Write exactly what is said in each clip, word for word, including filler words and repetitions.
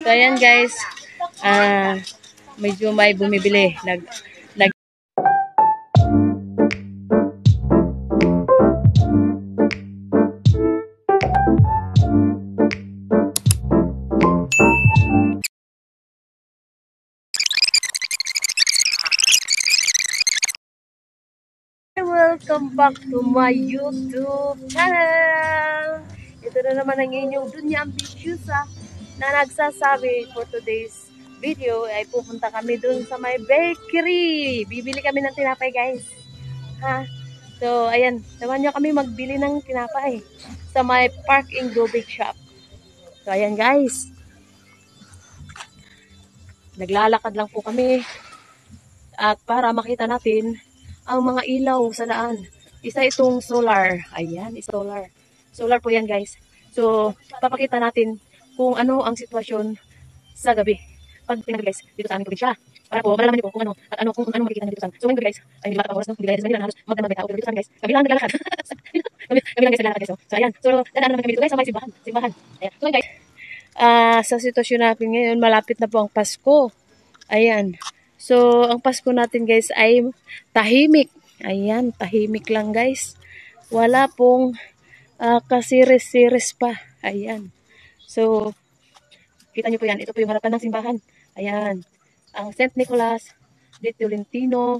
So, ayan guys. Ah, medyo may bumibili. Nag, nag Welcome back to my YouTube channel. Ito na naman ang inyong Dunya Ambitiosa na nagsasabi for today's video ay pupunta kami dun sa may bakery. Bibili kami ng tinapay guys. Ha? So, ayan. Naman nyo kami magbili ng tinapay sa may Park and Go Bake Shop. So, ayan guys. Naglalakad lang po kami at para makita natin ang mga ilaw sa daan. Isa itong solar. Ayan, solar. Solar po yan guys. So, papakita natin kung ano ang sitwasyon sa gabi. Pag pinag guys, dito sa aming probinsya. Para po, malalaman niyo po kung ano, at ano, kung ano makikita dito sa amin. So, ngayon guys, ay hindi bata pa oras, no? Hindi gaya sa Manila na halos magdamag may tao. Pero dito sa amin guys, kami lang naglalakad. kami, kami lang guys naglalakad guys. So, so ayan. So, dadaan naman kami dito guys sa may simbahan. Simbahan. Ayan. So, guys, uh, sa sitwasyon natin ngayon, malapit na po ang Pasko. Ayan. So, ang Pasko natin guys ay tahimik. Ayan, tahimik lang guys. Wala pong uh, kasiris-siris pa. Ayan. So, kita nyo po yan. Ito po yung harapan ng simbahan. Ayan. Ang Saint Nicholas de Tolentino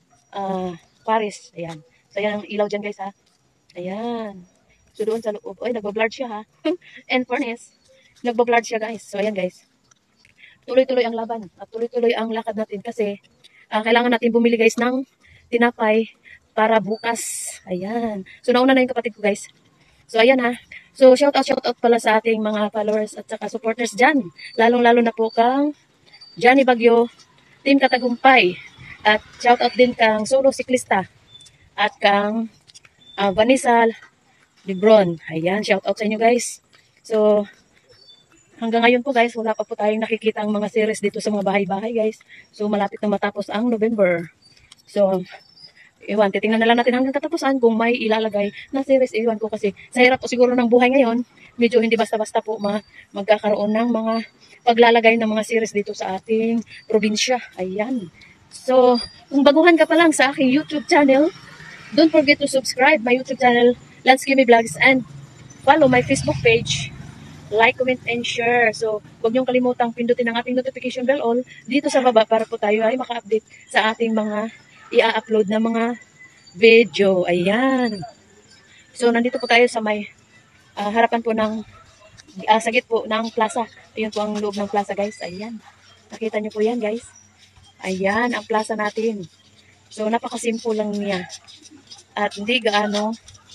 uh, Paris. Ayan. So, ayan ang ilaw dyan guys ha. Ayan. So, doon sa loob. Ay, nagbablard siya ha. And furnace. Nagbablard siya guys. So, ayan guys. Tuloy-tuloy ang laban at tuloy-tuloy ang lakad natin kasi uh, kailangan natin bumili guys ng tinapay para bukas. Ayan. So, nauna na yung kapatid ko guys. So, ayan ha. So, shout out, shout out pala sa ating mga followers at saka supporters dyan. Lalong-lalo na po kang Johnny Bagyo, Team Katagumpay. At shout out din kang Solo Siklista. At kang uh, Vanessa Lebron. Ayan, shout out sa inyo guys. So, hanggang ngayon po guys, wala pa po tayong nakikita ang mga series dito sa mga bahay-bahay guys. So malapit na matapos ang November. So, iwan, titingnan na lang natin hanggang katapusan kung may ilalagay na series. Iwan ko kasi sa hirap po siguro ng buhay ngayon, medyo hindi basta-basta po ma magkakaroon ng mga paglalagay ng mga series dito sa ating probinsya. Ayan. So, kung baguhan ka pa lang sa aking YouTube channel, don't forget to subscribe my YouTube channel, Lance Kimmy Vlogs, and follow my Facebook page. Like, comment, and share. So, huwag niyong kalimutang pindutin ang ating notification bell all dito sa baba para po tayo ay maka-update sa ating mga i-upload na mga video. Ayan. So, nandito po tayo sa may uh, harapan po ng uh, sagit po ng plaza. Ayun po ang loob ng plaza guys. Ayan. Nakita niyo po yan guys. Ayan ang plaza natin. So, napakasimple lang niya. At hindi gaano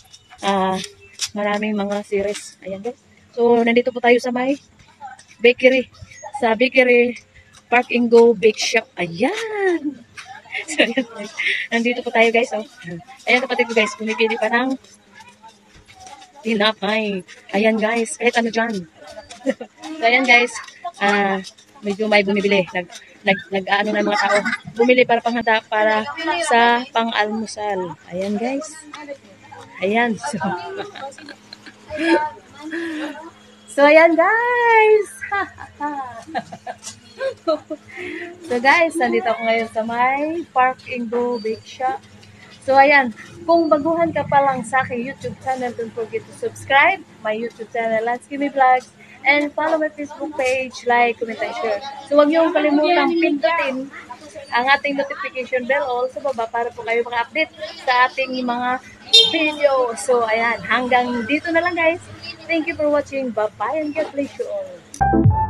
uh, maraming mga series. Ayan guys. So, nandito po tayo sa may bakery. Sa bakery, Park and Go Bake Shop. Ayan! So, ayan. Nandito po tayo guys. Oh. Ayan kapatid ko guys, pumipili pa ng tinapay. Ayan guys, kahit ano dyan. So, ayan guys, uh, medyo may bumibili. Nag, nag, nag ano na mga tao. Bumili para panghanda para sa pang-almusal. Ayan guys. Ayan. So, so, ayan guys. So guys, nandito ako ngayon sa may Park and Go Bake Shop. So ayan, kung baguhan ka pa lang sa aking YouTube channel, don't forget to subscribe my YouTube channel, Lance Kimmy Vlogs, and follow my Facebook page, like, comment, and share. So huwag niyong kalimutang pindutin ang ating notification bell all sa baba para po kayo maka-update sa ating mga video. So ayan, hanggang dito na lang guys. Thank you for watching. Bye-bye and God bless you all.